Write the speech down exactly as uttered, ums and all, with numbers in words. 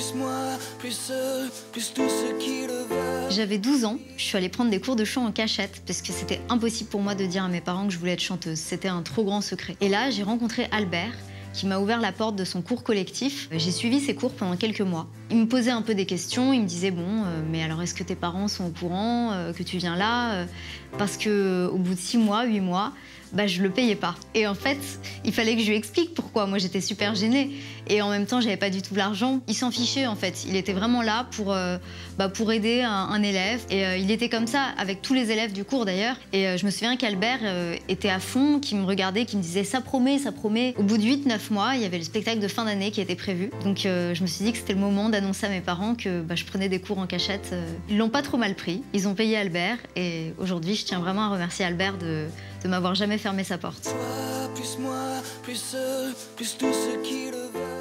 plus moi, plus eux, plus tous ceux qui le veulent. J'avais douze ans, je suis allée prendre des cours de chant en cachette parce que c'était impossible pour moi de dire à mes parents que je voulais être chanteuse. C'était un trop grand secret. Et là, j'ai rencontré Albert, qui m'a ouvert la porte de son cours collectif. J'ai suivi ses cours pendant quelques mois. Il me posait un peu des questions, il me disait « Bon, euh, mais alors est-ce que tes parents sont au courant euh, que tu viens là euh, ?» Parce qu'au bout de six mois, huit mois, bah, je le payais pas. Et en fait, il fallait que je lui explique pourquoi. Moi, j'étais super gênée. Et en même temps, j'avais pas du tout l'argent. Il s'en fichait, en fait. Il était vraiment là pour, euh, bah, pour aider un, un élève. Et euh, il était comme ça avec tous les élèves du cours, d'ailleurs. Et euh, je me souviens qu'Albert euh, était à fond, qui me regardait, qui me disait « ça promet, ça promet ». Au bout de huit neuf mois, il y avait le spectacle de fin d'année qui était prévu. Donc euh, je me suis dit que c'était le moment d'annoncer à mes parents que bah, je prenais des cours en cachette. Ils l'ont pas trop mal pris. Ils ont payé Albert. Et aujourd'hui, je tiens vraiment à remercier Albert de, de m'avoir jamais fermé sa porte. Toi, plus moi, plus eux, plus tous ceux qui le veulent.